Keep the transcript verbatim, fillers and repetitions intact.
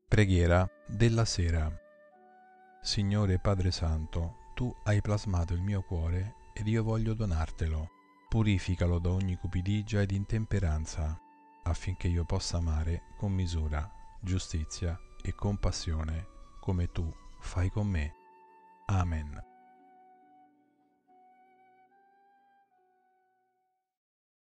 Preghiera della sera. Signore Padre Santo, Tu hai plasmato il mio cuore ed io voglio donartelo. Purificalo da ogni cupidigia ed intemperanza, affinché io possa amare con misura, giustizia e compassione, come Tu fai con me. Amen.